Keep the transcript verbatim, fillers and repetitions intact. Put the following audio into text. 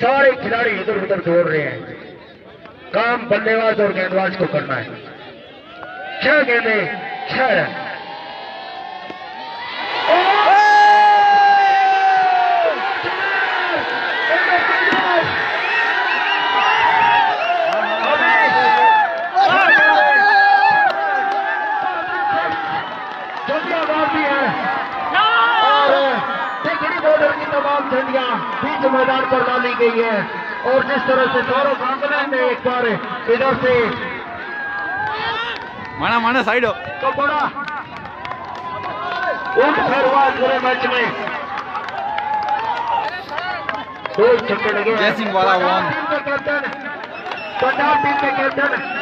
सारे खिलाड़ी इधर उधर दौड़ रहे हैं। काम बल्लेबाज और गेंदबाज को करना है। छह गेंदें छह रन। तमाम झंडियां बीच मैदान पर डाली गई है और जिस तरह से सौरभ गांगुली ने एक बार इधर से माना माना साइड हो तो बड़ा उठ फेर हुआ पूरे मैच में। दो छक्के लगे। जय सिंह वाला वन। कैप्टन पंजाब टीम के कैप्टन